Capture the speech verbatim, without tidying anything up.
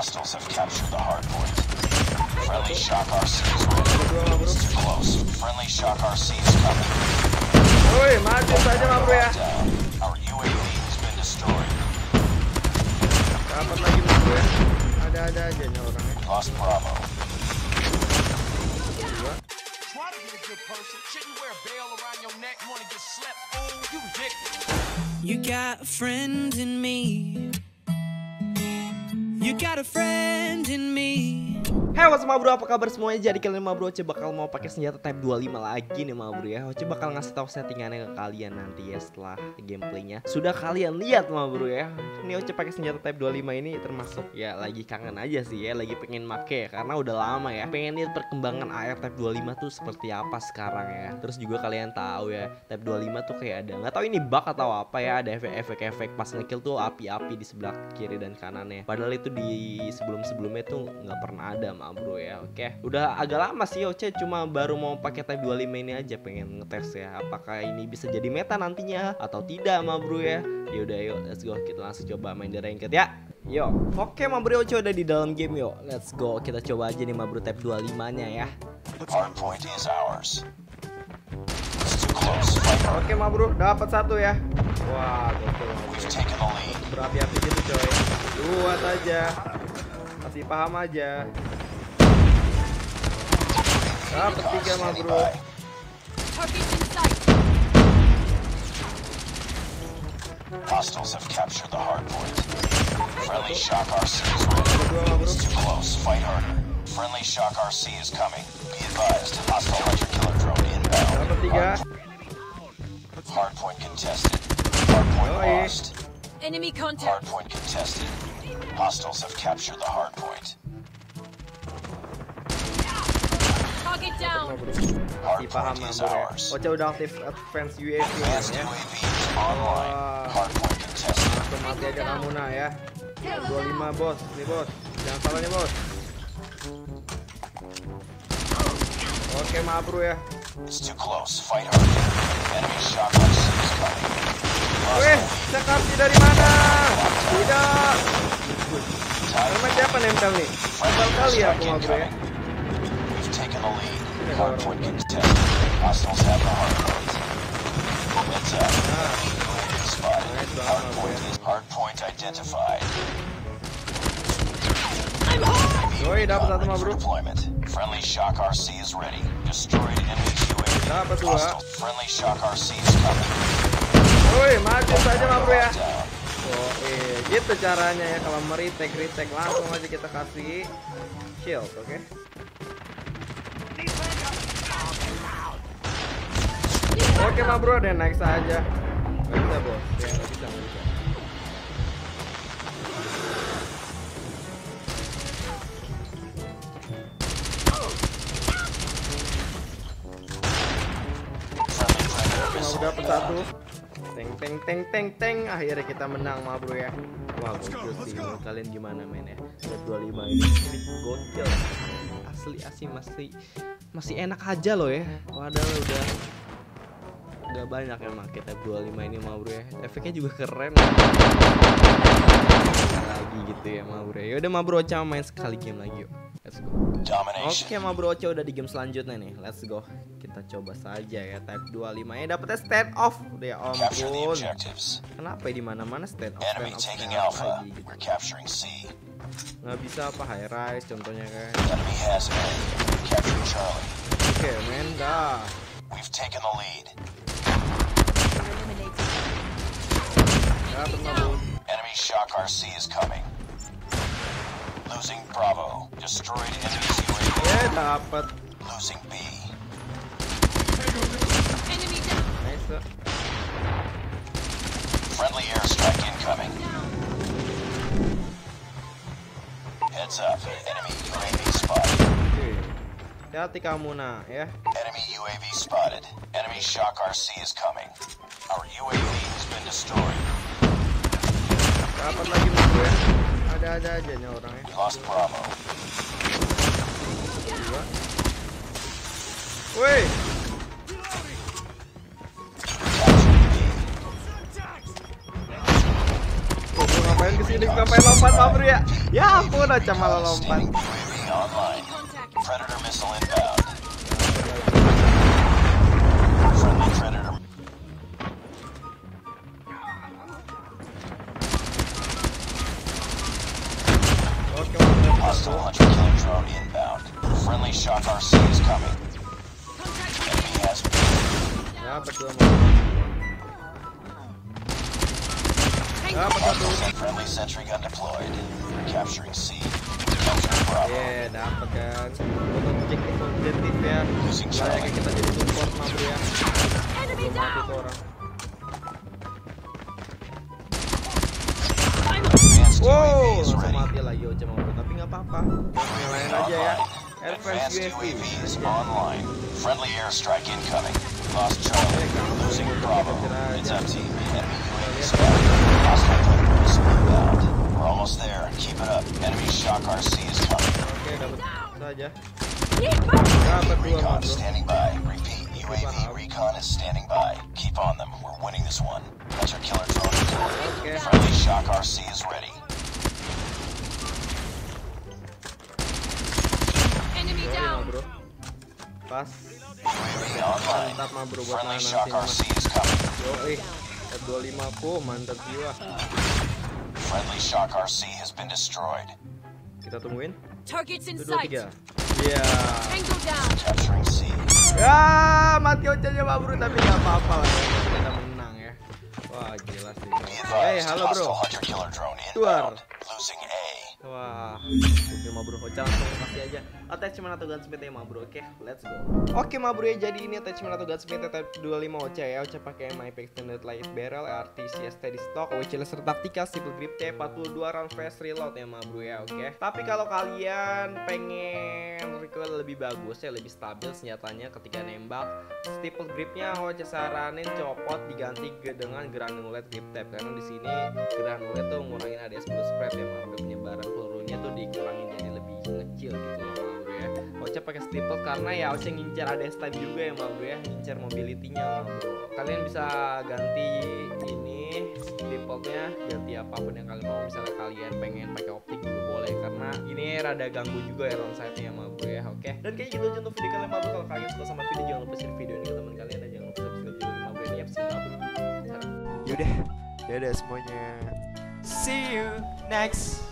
Hostiles have captured the hard point. Friendly Shock R C is ready. It's too close. Friendly Shock R C is coming. Woi, maju saja ma bro ya. Our U A V has been destroyed. Dapat lagi ma bro ya. Ada-ada aja nih orangnya. Lost Bravo. You got a friend in me. You got a friend in me. Hey, what's up ma bro, apa kabar semuanya? Jadi kalian ma bro Oce bakal mau pakai senjata Type dua puluh lima lagi nih ma bro ya. Oce bakal ngasih tahu settingannya ke kalian nanti ya setelah gameplaynya sudah kalian lihat ma bro ya. Ini Oce pakai senjata Type dua puluh lima ini termasuk ya lagi kangen aja sih ya, lagi pengen make ya, karena udah lama ya. Pengen lihat perkembangan A R Type dua puluh lima tuh seperti apa sekarang ya. Terus juga kalian tahu ya, Type dua puluh lima tuh kayak ada, nggak tahu ini bug atau apa ya, ada efek-efek pas ngekill tuh api-api di sebelah kiri dan kanannya. Padahal itu di sebelum-sebelumnya tuh nggak pernah ada ma bro ya. Oke, udah agak lama sih Oce cuma baru mau pakai Type dua puluh lima ini aja, pengen ngetes ya apakah ini bisa jadi meta nantinya atau tidak ma bro ya. Yaudah yuk, let's go, kita langsung coba main di ranked ya. Yo, oke ma bro, Oce udah di dalam game yuk. Let's go, kita coba aja nih ma bro Type dua puluh lima nya ya. Hard point is ours. It's too close. Oke ma bro, dapat satu ya. Wah, gokil ma bro. We've taken the lead. Berapi-api gitu coy. Buat aja. Masih paham aja. Dapat tiga ma bro. Hostiles have captured the hard point. Friendly Shock R C is ready. It's too close. Fight harder. Friendly Shock R C is coming. Be advised. Hostile hunter killer drone inbound. Dapat tiga. Hard point contested. Hard point Yoi. lost. Enemy Hard contact. point contested. Hostiles have captured the hard point. Target down. Masih paham ma Hard point is bro ya. ours. Oce udah aktif advance U A V Advanced ya. U A V is online. Wah. Hard point contested. Langsung mati aja kamu nah ya. dua puluh lima bos, nih bos. Jangan salah nih bos. Oke ma bro ya. It's too close. Fight hard. Enemy Shock R C is coming. Weh, sekarsi dari mana? Tidak. Nama siapa nempel nih? Nempel kali ya aku ma bro ya. We've taken the lead. Hard point contested. Hostiles have the hard point. Heads up. Enemy U A V spotted. Hard point is hard point identified. Yoi, dapat satu ma Ready for bro. deployment. Friendly Shock R C is ready. Destroyed enemy U A V. Dapat dua. Hostile friendly Shock R C is coming. Woi, maju saja ma bro ya. Down. Oh, eh, gitu caranya ya kalau meretake retake langsung aja kita kasih shield, oke? Oke ma bro, dan naik saja. Gak bisa bos, ya gak bisa, gak bisa. Friendly predator Oke, ma missile bro dapat satu. inbound. Teng teng teng teng teng, akhirnya kita menang ma bro ya. Wah gokil sih, menurut kalian gimana main ya? Type dua puluh lima ini gokil. Asli asli masih masih enak aja loh ya. Padahal udah udah banyak emang kita Type dua puluh lima ini ma bro ya. Efeknya juga keren. Lagi gitu ya ma bro. Ya udah ma bro, coba main sekali game lagi yuk. Let's go. Domination. Oke ma bro, Oce udah di game selanjutnya nih. Let's go. Kita coba saja ya Type dua puluh lima ya, dapetnya stand off. Udah ya Capture the ampun. objectives. Kenapa ya di mana-mana stand off, Enemy stand off, taking stand off Alpha. lagi gitu. We're capturing C. Nggak bisa apa high rise contohnya kan. Enemy has A. We're capturing Charlie. Oke men dah. We've taken the lead. Dapet ma bro. Enemy Shock R C is coming. Losing Bravo. Destroyed enemy's U A V. Ya dapet. Losing B. Enemy down. Nice. Friendly airstrike incoming. Heads up. Enemy U A V spotted. Oke. Hati-hati kamu nah ya. Enemy U A V spotted. Enemy Shock R C is coming. Our U A V has been destroyed. Dapat lagi ma bro ya. Ada-ada aja nih orangnya. We lost Bravo. Dua. Woi. Captured B. Oh, gua ngapain kesini Phoenix sampai lompat ma bro ya. Ya ampun Ocha malah lompat. Standing U A V online. Predator missile inbound. Friendly Predator. Oke, mantap. Hostile hunter killer drone inbound. Friendly Shock R C is coming. Enemy has Ya, betul ma. Ya, betul. friendly sentry gun deployed. Capturing C. Capturing Bravo. Ya, dapat kan. Untuk objektif objektif ya. Layaknya kita jadi support ma bro ya. Enemy Belum mati down. tuh orang. Advanced U A V Wow, is langsung ready. mati lagi Ocha ma bro. Tapi nggak apa-apa. Nyalain aja ya. Advanced Advanced U A U A V. Vs online. Friendly airstrike incoming. Lost Charlie. Losing Bravo. It's up team. Enemy U A V spotted. Hostile Predator missile inbound. We're almost there. Keep it up. Enemy Shock R C is coming. Oke, dapat saja. Need backup. Dapat dua ma Recon bro. standing by. Repeat. U A V recon is standing by. Keep on them. We're winning this one. Hunter killer drone deployed. Oke. Friendly Shock R C is ready. Enemy Sorry ma down. bro. Pas. U A V online. Mantap ma bro buat Friendly nahan Shock nanti R C is coming. Yoi. F dua puluh lima ku mantap jiwa. Friendly Shock R C has been destroyed. Kita tungguin. Targets in Satu, dua, sight. tiga. Iya. Tango down. Capturing C. Ya, mati Ocha-nya ma bro tapi nggak apa-apa lah. Kita menang ya. Wah, gila sih. Be Hey, advised, halo hostile bro. hunter killer drone Keluar. inbound. Losing A. Wah, oke ma bro, Ocha langsung kasih aja attachment atau gunsmith ya ma bro. Oke, let's go. Oke ma bro ya, jadi ini attachment atau gunsmith Type dua puluh lima Ocha ya. Ocha pakai M I P Extended Light Barrel, R T C S steady stock, W C laser tactical, simple grip, T empat puluh dua round fast reload ya ma bro ya. Oke. Tapi kalau kalian pengen recoil lebih bagus ya, lebih stabil senjatanya ketika nembak, stipple gripnya Ocha saranin copot diganti ge- dengan granulate grip tab, karena di sini granulate tuh ngurangin A D S blue spread ya ma bro, penyebaran pelurunya tuh dikurangin jadi lebih kecil gitu loh ma bro ya. Ocha pakai stipple karena ya Ocha ngincar A D S time juga ya ma bro ya, ngincar mobility-nya ma bro. Kalian bisa ganti ini stipple-nya, ganti apapun yang kalian mau. Misalnya kalian pengen pakai optik juga boleh, karena ini rada ganggu juga ya round sight-nya ya ma bro ya. Oke, dan kayak gitu aja untuk video kalian ma bro. Kalau kalian suka sama video, jangan lupa share video ini ke teman kalian, dan jangan lupa subscribe juga ma bro. Ini ya ma bro. Yaudah, yaudah semuanya. See you next